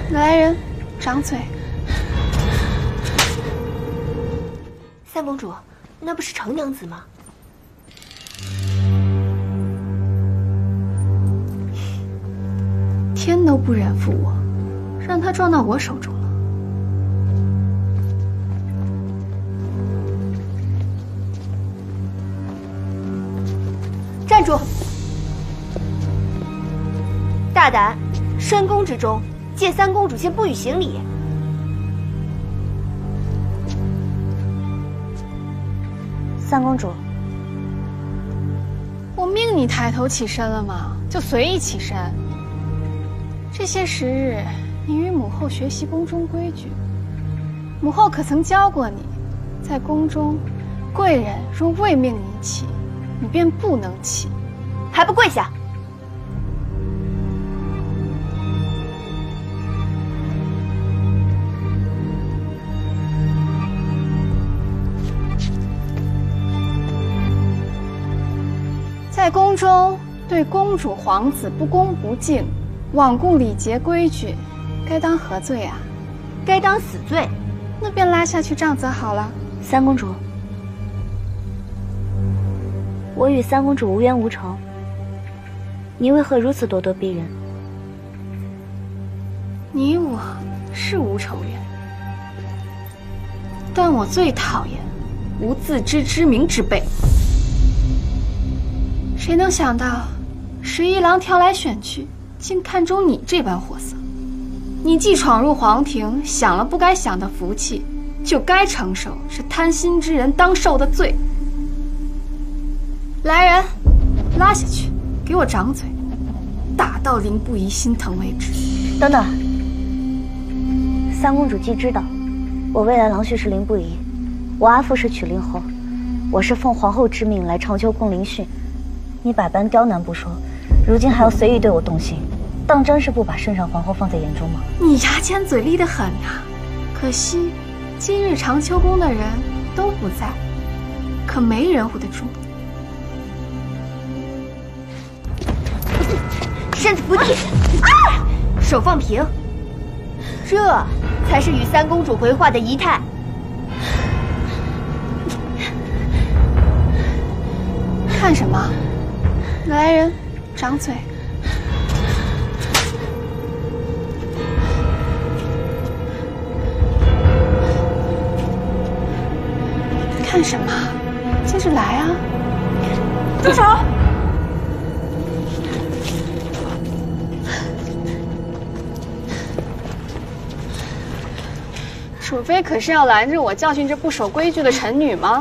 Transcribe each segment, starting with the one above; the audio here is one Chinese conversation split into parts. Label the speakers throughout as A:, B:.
A: 来人，掌嘴！
B: 三公主，那不是程娘子吗？
A: 天都不忍负我，让她撞到我手中了。
B: 站住！大胆！深宫之中，见三公主先不予行礼。
C: 三公主，
A: 我命你抬头起身了吗？就随意起身。这些时日，你与母后学习宫中规矩。母后可曾教过你，在宫中，贵人若未命你起，你便不能起，
B: 还不跪下！
A: 在宫中对公主、皇子不恭不敬，罔顾礼节规矩，该当何罪啊？
B: 该当死罪。
A: 那便拉下去杖责好了。
C: 三公主，我与三公主无冤无仇，你为何如此咄咄逼人？
A: 你我是无仇怨，但我最讨厌无自知之明之辈。谁能想到11郎挑来选去，竟看中你这般货色？你既闯入皇庭，享了不该享的福气，就该承受是贪心之人当受的罪。来人，拉下去，给我掌嘴，打到林不疑心疼为止。
C: 等等，三公主既知道我未来郎婿是林不疑，我阿父是曲灵侯，我是奉皇后之命来长秋宫聆讯，你百般刁难不说，如今还要随意对我动心，当真是不把圣上皇后放在眼中吗？
A: 你牙尖嘴利得很啊！可惜今日长秋宫的人都不在，可没人护得住你。
B: 身子不地，手放平，这才是与三公主回话的仪态。
A: 看什么？来人，掌嘴！看什么？接着来啊！
B: 住手！
A: 楚妃可是要拦着我教训这不守规矩的臣女吗？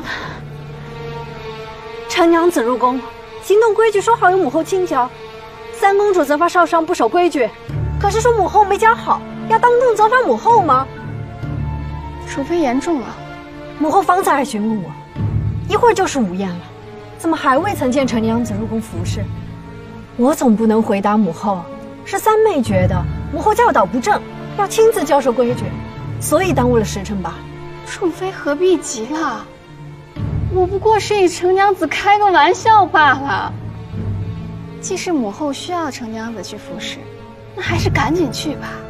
D: 程娘子入宫，行动规矩说好有母后亲教。三公主责罚少商不守规矩，可是说母后没教好，要当众责罚母后吗？
A: 楚妃言重了。
D: 母后方才还询问我，一会儿就是午宴了，怎么还未曾见程娘子入宫服侍？我总不能回答母后，是三妹觉得母后教导不正，要亲自教授规矩，所以耽误了时辰吧。
A: 楚妃何必急了？我不过是与程娘子开个玩笑罢了。既是母后需要程娘子去服侍，那还是赶紧去吧。